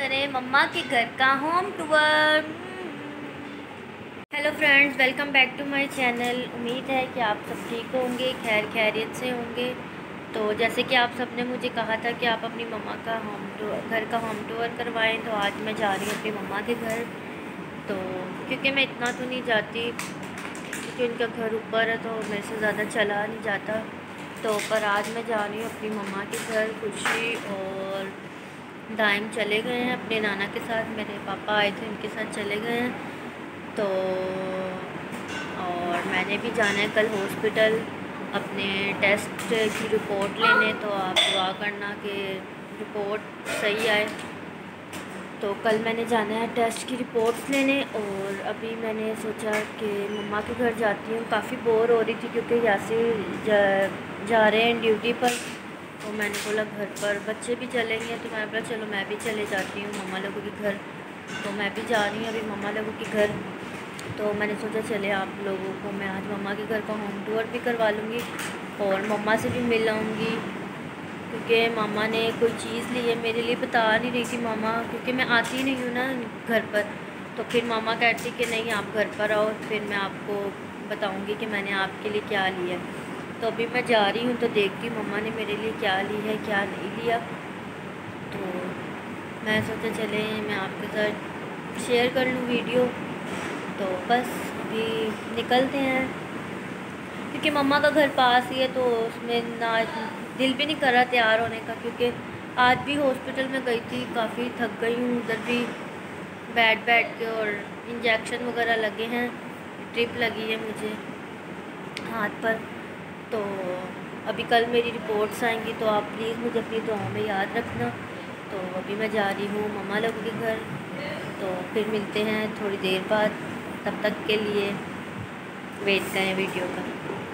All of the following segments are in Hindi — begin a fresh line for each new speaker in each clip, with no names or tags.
करें मम्मा के घर का home tour. Hello friends, welcome back to my channel. उम्मीद है कि आप सब ठीक होंगे, खैर खैरियत से होंगे। तो जैसे कि आप सब ने मुझे कहा था कि आप अपनी मम्मा का घर का होम टूर करवाएं, तो आज मैं जा रही हूँ अपनी मम्मा के घर। तो क्योंकि मैं इतना तो नहीं जाती, क्योंकि उनका घर ऊपर है तो मेरे से ज़्यादा चला नहीं जाता। तो पर आज मैं जा रही हूँ अपनी मम्मा के घर। खुशी और दाइम चले गए हैं अपने नाना के साथ, मेरे पापा आए थे उनके साथ चले गए हैं। तो और मैंने भी जाना है कल हॉस्पिटल अपने टेस्ट की रिपोर्ट लेने। तो आप दुआ करना कि रिपोर्ट सही आए। तो कल मैंने जाना है टेस्ट की रिपोर्ट्स लेने। और अभी मैंने सोचा कि मम्मा के घर जाती हूँ। काफ़ी बोर हो रही थी क्योंकि यासिर जा रहे हैं ड्यूटी पर। तो मैंने बोला घर पर बच्चे भी चलेंगे, तो मैंने बोला चलो मैं भी चले जाती हूँ मम्मा लोगों के घर। तो मैं भी जा रही हूँ अभी मम्मा लोगों के घर। तो मैंने सोचा चले आप लोगों को मैं आज मम्मा के घर का होम टूर भी करवा लूँगी और मम्मा से भी मिल आऊँगी, क्योंकि मामा ने कोई चीज़ ली है मेरे लिए। बता नहीं रही थी मामा, क्योंकि मैं आती नहीं हूँ ना घर पर। तो फिर मामा कहती कि नहीं आप घर पर आओ, फिर मैं आपको बताऊँगी कि मैंने आपके लिए क्या लिया। तो अभी मैं जा रही हूँ तो देखती हूँ मम्मा ने मेरे लिए क्या ली है क्या नहीं लिया। तो मैं सोचा चले मैं आपके साथ शेयर कर लूँ वीडियो। तो बस अभी निकलते हैं, क्योंकि मम्मा का घर पास ही है तो उसमें ना दिल भी नहीं कर रहा तैयार होने का। क्योंकि आज भी हॉस्पिटल में गई थी, काफ़ी थक गई हूँ उधर भी बैठ के। और इंजेक्शन वगैरह लगे हैं, ड्रिप लगी है मुझे हाथ पर। तो अभी कल मेरी रिपोर्ट्स आएंगी, तो आप प्लीज़ मुझे अपनी दुआओं में याद रखना। तो अभी मैं जा रही हूँ मम्मा लोगों के घर। तो फिर मिलते हैं थोड़ी देर बाद, तब तक के लिए वेट करें वीडियो का।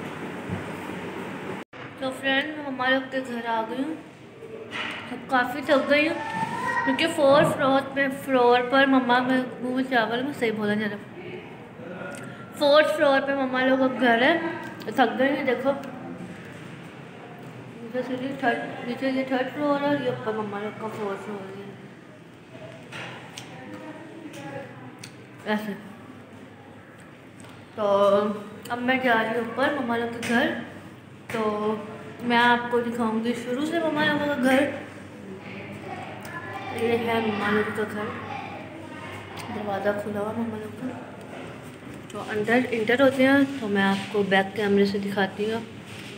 तो फ्रेंड मम्मा लोग के घर आ गई हूँ। अब काफ़ी थक गई हूँ क्योंकि फोर्थ फ्लोर पर मम्मा में मुँह चावल में सही बोला जा रहा। फोर्थ फ्लोर पे मम्मा लोग का घर है। तो थक गई हैं, देखो नीचे ये थर्ड फ्लोर है और ये ऊपर मम्मा लोग का फोर्थ फ्लोर है ऐसे। तो अब मैं जा रही हूँ ऊपर मम्मा लोग के घर। तो मैं आपको दिखाऊंगी शुरू से मम्मा लोगों का घर। ये है मम्मा लोग का घर, दरवाज़ा खुला हुआ मम्मा लोग का। तो अंदर इंटर होते हैं, तो मैं आपको बैक कैमरे से दिखाती हूँ।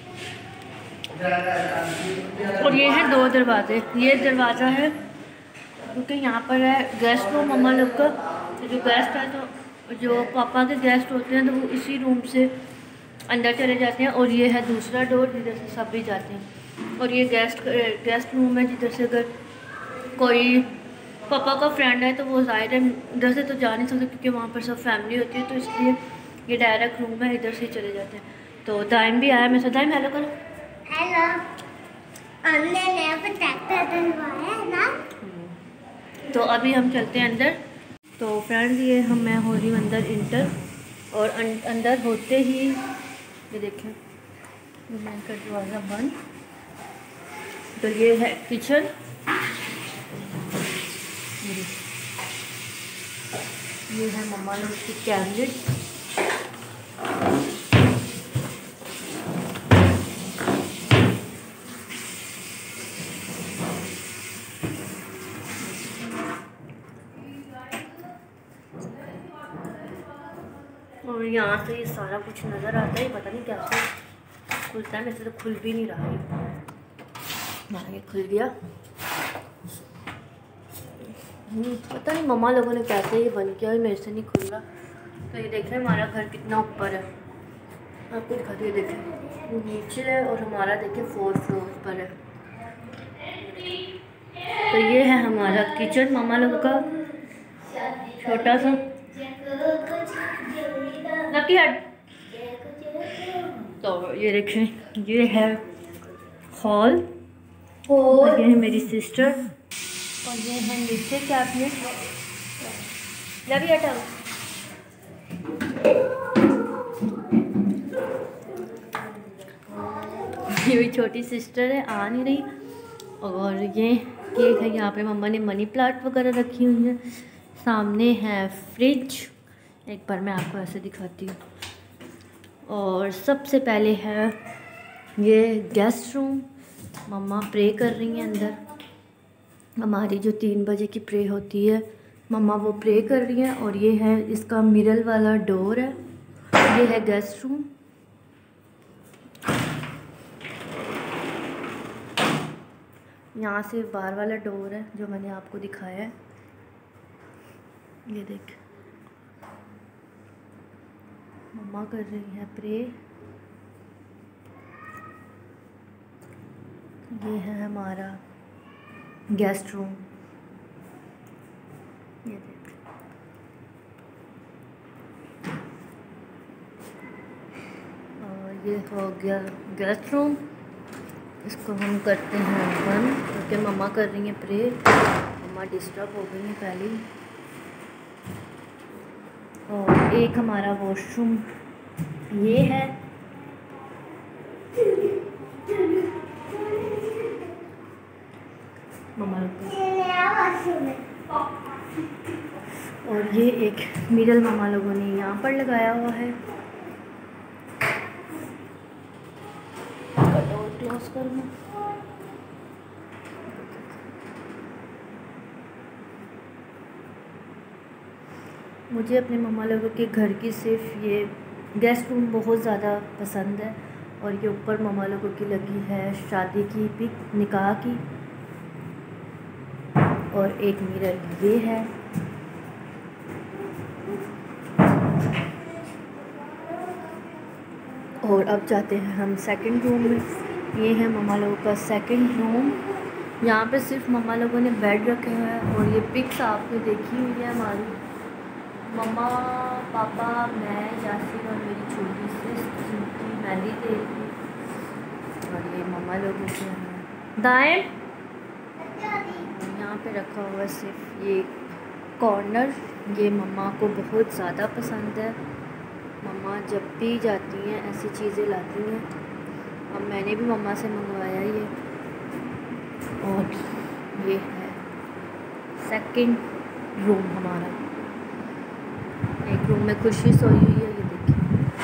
और ये है दो दरवाजे। ये दरवाज़ा है क्योंकि यहाँ पर है गेस्ट रूम मम्मा लोग का। तो जो गेस्ट है, तो जो पापा के गेस्ट होते हैं तो वो इसी रूम से अंदर चले जाते हैं। और ये है दूसरा डोर जिधर से सब भी जाते हैं। और ये गेस्ट रूम है जिधर से अगर कोई पापा का फ्रेंड है तो वो ज़ाहिर है इधर से तो जा नहीं सकते, क्योंकि वहाँ पर सब फैमिली होती है। तो इसलिए ये डायरेक्ट रूम है, इधर से ही चले जाते हैं। तो दाइम भी आया, मैं दाइम हेलो करो।
हेलो, हमने नया ट्रैक्टर डलवाया है ना।
तो अभी हम चलते हैं अंदर। तो फ्रेंड्स ये मैं हो रही हूँ अंदर इंटर। और अंदर होते ही ये देखें मैं का दरवाज़ा बंद। तो ये है किचन, ये है मम्मा लोग की कैबिनेट। और यहाँ से ये सारा कुछ नज़र आता है, पता नहीं कैसे खुलता है, मेरे से तो खुल भी नहीं रहा है। ये खुल गया। पता नहीं मम्मा लोगों ने कैसे ये बंद किया, मेरे से नहीं खुल रहा। तो ये देखें हमारा घर कितना ऊपर है, आपको दिखाते हुए देखें नीचे है और हमारा देखें फोर्थ फ्लोर पर है। तो ये है हमारा किचन मम्मा लोगों का, छोटा सा। तो ये देखें ये है हॉल, और ये है मेरी सिस्टर, और ये है नीचे कैबिनेट। हटाओ। ये भी छोटी सिस्टर है, आ नहीं रही। और ये ये है, यहाँ पे मम्मा ने मनी प्लांट वगैरह रखी हुई है। सामने है फ्रिज, एक बार मैं आपको ऐसे दिखाती हूँ। और सबसे पहले है ये गेस्ट रूम, मम्मा प्रे कर रही हैं अंदर। हमारी जो 3 बजे की प्रे होती है, मम्मा वो प्रे कर रही हैं। और ये है, इसका मिरर वाला डोर है। ये है गेस्ट रूम। यहाँ से बाहर वाला डोर है जो मैंने आपको दिखाया है, ये देख। मम्मा कर रही है प्रे। ये है हमारा गेस्ट रूम, ये देख। और ये हो गया गेस्ट रूम। इसको हम करते हैं बंद क्योंकि मम्मा कर रही हैं प्रे। मम्मा डिस्टर्ब हो गई हैं पहले ही। और एक हमारा वॉशरूम ये है। मम्मा और ये एक मिरर मम्मा लोगों ने यहाँ पर लगाया हुआ है। डोर क्लोज कर लूँ। मुझे अपने मम्मा लोगों के घर की सिर्फ ये गेस्ट रूम बहुत ज़्यादा पसंद है। और ये ऊपर मम्मा लोगों की लगी है शादी की पिक, निकाह की। और एक मिरर ये है। और अब जाते हैं हम सेकंड रूम में। ये है मम्मा लोगों का सेकंड रूम। यहाँ पे सिर्फ मम्मा लोगों ने बेड रखे हुए हैं। और ये पिक्स आपने देखी हुई है हमारी, मम्मा, पापा, मैं, यासीन और मेरी छोटी सी जिनकी मेहंदी दे रही। और ये मम्मा लोगों के हैं दाएँ। यहाँ पे रखा हुआ सिर्फ ये कॉर्नर, ये मम्मा को बहुत ज़्यादा पसंद है। मम्मा जब भी जाती हैं ऐसी चीज़ें लाती हैं। अब मैंने भी मम्मा से मंगवाया ये। और ये है सेकंड रूम हमारा। एक रूम में खुशी सोई हुई है, ये देखिए।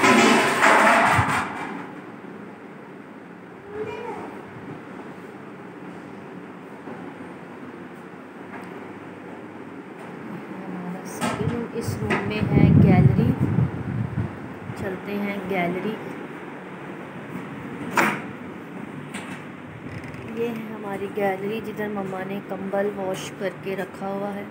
हमारा सेकंड रूम। इस रूम में है गैलरी। चलते हैं गैलरी। ये है हमारी गैलरी जिधर मम्मा ने कंबल वॉश करके रखा हुआ है।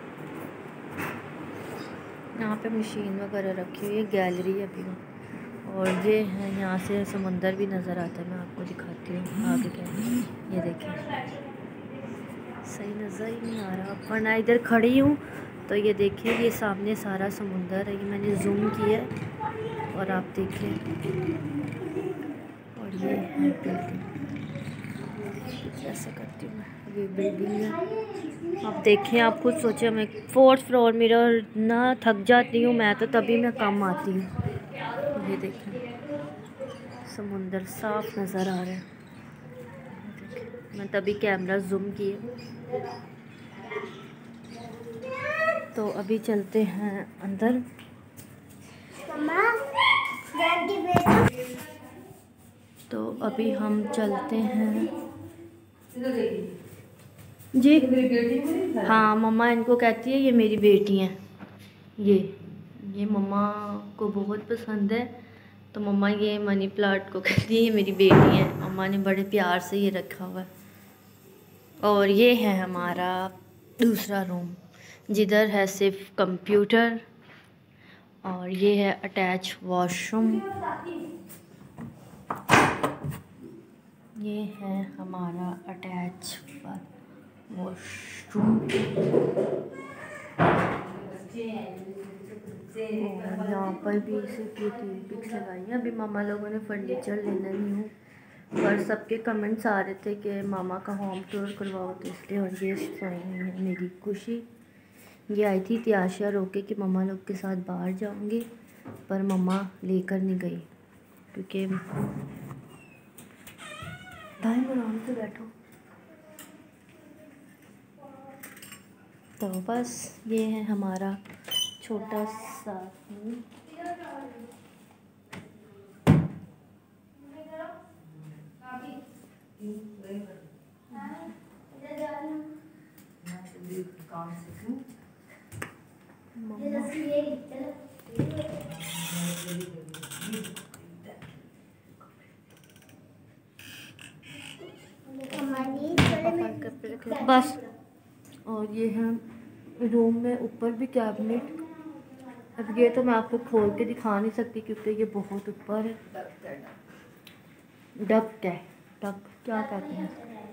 यहाँ पे मशीन वगैरह रखी हुई है, गैलरी है अभी। और ये है, यहाँ से समंदर भी नज़र आता है। मैं आपको दिखाती हूँ आगे गैलरी, ये देखिए। सही नज़र ही नहीं आ रहा वरना इधर खड़ी हूँ तो ये देखिए, ये सामने सारा समुंदर है। ये मैंने जूम किया और आप देखिए। और ये है बिल्डिंग, ऐसा करती हूँ मैं। ये बिल्डिंग है, आप देखें। आप खुद सोचें, मैं 4th फ्लोर मिरर ना थक जाती हूँ मैं तो तभी मैं कम आती हूँ। ये देखें, समुंदर साफ नज़र आ रहा है। मैं तभी कैमरा जूम किए। तो अभी चलते हैं अंदर। तो अभी हम चलते हैं जी। हाँ, मम्मा इनको कहती है ये मेरी बेटी हैं। ये मम्मा को बहुत पसंद है तो मम्मा ये मनी प्लांट को कहती है ये मेरी बेटी हैं। मम्मा ने बड़े प्यार से ये रखा हुआ है। और ये है हमारा दूसरा रूम जिधर है सिर्फ कंप्यूटर। और ये है अटैच वॉशरूम। ये है हमारा अटैच वॉशरूम। और यहाँ पर भी सिर्फ ये 3 पिक्स लगाई हैं। अभी मामा लोगों ने फर्नीचर लेना नहीं हूँ, पर सबके कमेंट्स आ रहे थे कि मामा का होम टूर करवाओ तो इसलिए। और ये सोई हुई है मेरी खुशी। ये आई थी त्याशिया रोके कि मम्मा लोग के साथ बाहर जाऊंगी, पर मम्मा लेकर नहीं गई क्योंकि दाएं आराम से बैठो। तो बस ये है हमारा छोटा सा बस। और ये है रूम में ऊपर भी कैबिनेट। अब ये तो मैं आपको खोल के दिखा नहीं सकती क्योंकि ये बहुत ऊपर है। डक है, डक क्या कहते हैं?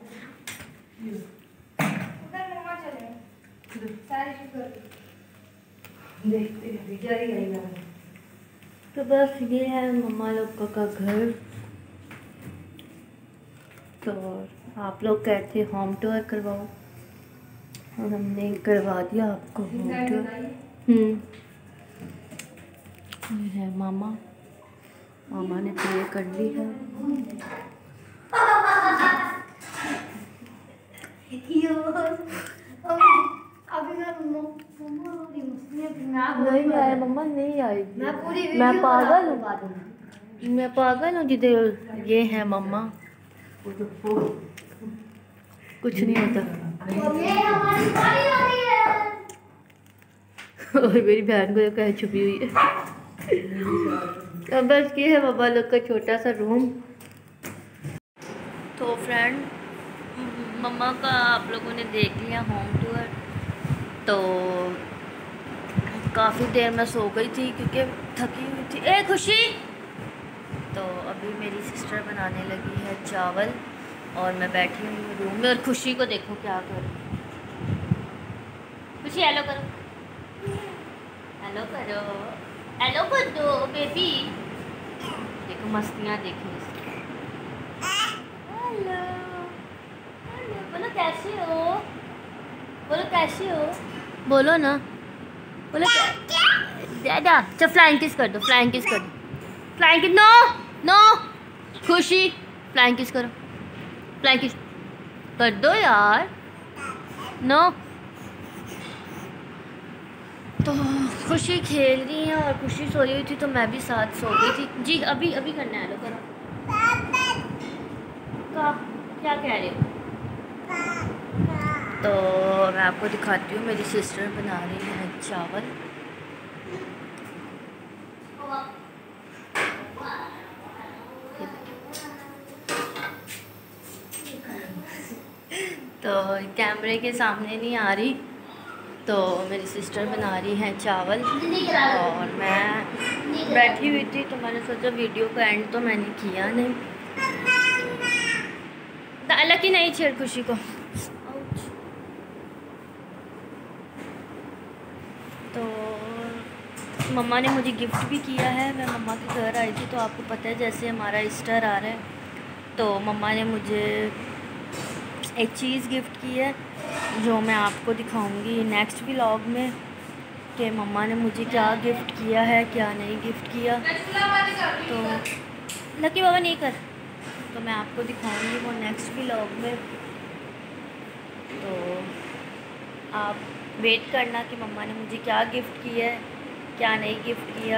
तो बस ये है मम्मा लोग का घर। तो आप लोग कहते होम टूर करवाओ और हमने करवा दिया आपको होम टूर। ये है मामा, मामा ने प्रे कर ली है। नहीं आए मम्मा, नहीं आएगी। मैं पागल हूँ, मैं पागल हूँ जिधर। ये है मम्मा, कुछ नहीं होता। और मेरी बहन को कहीं छुपी हुई है। अब बस ये है मम्मा लोग का छोटा सा रूम। तो फ्रेंड, मम्मा का आप लोगों ने देख लिया होम टूर। तो काफ़ी देर मैं सो गई थी क्योंकि थकी हुई थी। ए खुशी! तो अभी मेरी सिस्टर बनाने लगी है चावल और मैं बैठी हुई हूँ रूम में। और खुशी को देखो क्या करूँ। खुशी हेलो करो, हेलो करो, हेलो कर दो बेबी। देखो मस्तियाँ देखो इसकी। हेलो, हेलो, बोलो कैसे हो, बोलो कैसे हो, बोलो ना, बोलो दादा। चल फ्लाइंग किस कर दो, फ्लाइंग किस कर दो, फ्लाइंग किस। नो नो खुशी, फ्लाइंग किस करो, फ्लाइंग किस कर दो यार। नो। तो खुशी खेल रही है और खुशी सोई हुई थी तो मैं भी साथ सो गई थी। जी अभी अभी करना है, लो करो। क्या कह रहे हो? तो मैं आपको दिखाती हूँ, मेरी सिस्टर बना रही है चावल। तो कैमरे के सामने नहीं आ रही, तो मेरी सिस्टर बना रही है चावल और मैं बैठी हुई थी। तो मैंने सोचा वीडियो का एंड तो मैंने किया नहीं। लकी नहीं छेड़ खुशी को। तो मम्मा ने मुझे गिफ्ट भी किया है। मैं मम्मा के घर आई थी तो आपको पता है जैसे हमारा ईस्टर आ रहा है, तो मम्मा ने मुझे एक चीज़ गिफ्ट की है जो मैं आपको दिखाऊंगी नेक्स्ट व्लॉग में कि मम्मा ने मुझे क्या गिफ्ट किया है, क्या नहीं गिफ्ट किया। तो लकी बाबा नहीं कर, तो मैं आपको दिखाऊंगी वो नेक्स्ट व्लॉग में। तो आप वेट करना कि मम्मा ने मुझे क्या गिफ्ट किया है, क्या नहीं गिफ्ट किया।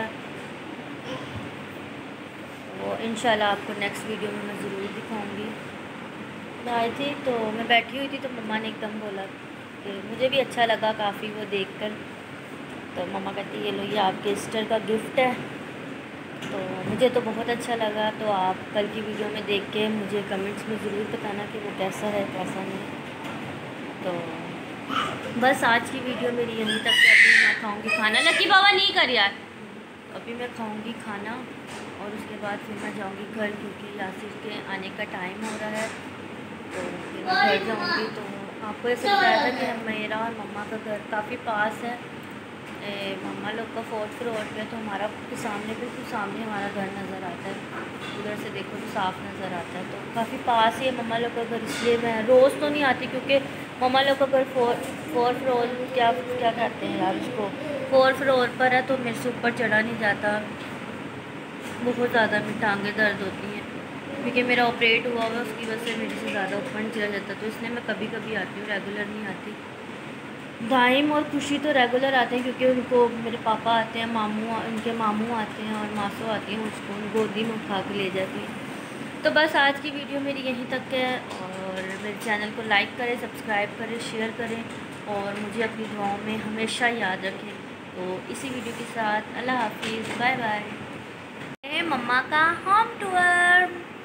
वो इंशाल्लाह आपको नेक्स्ट वीडियो में मैं ज़रूर दिखाऊंगी। मैं आई थी तो मैं बैठी हुई थी तो मम्मा ने एकदम बोला कि मुझे भी अच्छा लगा काफ़ी वो देखकर। तो मम्मा कहती ये लो ये आपके ईस्टर का गिफ्ट है। तो मुझे तो बहुत अच्छा लगा। तो आप कल की वीडियो में देख के मुझे कमेंट्स में ज़रूर बताना कि वो कैसा है कैसा नहीं। तो बस आज की वीडियो मेरी यहीं तक है। अभी मैं खाऊंगी खाना। लकी बाबा नहीं कर यार। अभी मैं खाऊंगी खाना और उसके बाद फिर मैं जाऊंगी घर क्योंकि यासिर के आने का टाइम हो रहा है। तो फिर मैं घर जाऊंगी। तो आपको ऐसा बताया था कि मेरा और मम्मा का घर काफ़ी पास है। मम्मा लोग का 4th फ्लोर पे, तो हमारा के सामने बिल्कुल सामने हमारा घर नज़र आता है। उधर से देखो तो साफ़ नज़र आता है। तो काफ़ी पास ही है मम्मा लोग का घर, इसलिए मैं रोज़ तो नहीं आती क्योंकि मम्मा लोग का घर 4 फ्लोर क्या कहते हैं यार उसको, 4 फ्लोर पर है। तो मेरे से ऊपर चढ़ा नहीं जाता, बहुत ज़्यादा मेरी टांगें दर्द होती हैं क्योंकि मेरा ऑपरेट हुआ हुआ, उसकी वजह से मेरे से ज़्यादा ऊपर नहीं चला जाता। तो इसलिए मैं कभी कभी आती हूँ, रेगुलर नहीं आती। दाइम और खुशी तो रेगुलर आते हैं क्योंकि उनको मेरे पापा आते हैं, उनके मामू आते हैं और मासू आती हैं, उसको गोदी में उठा के ले जाती हैं। तो बस आज की वीडियो मेरी यहीं तक है, और मेरे चैनल को लाइक करें, सब्सक्राइब करें, शेयर करें और मुझे अपनी दुआओं में हमेशा याद रखें। तो इसी वीडियो के साथ अल्लाह हाफिज़, बाय बाय। मम्मा का होम टूर।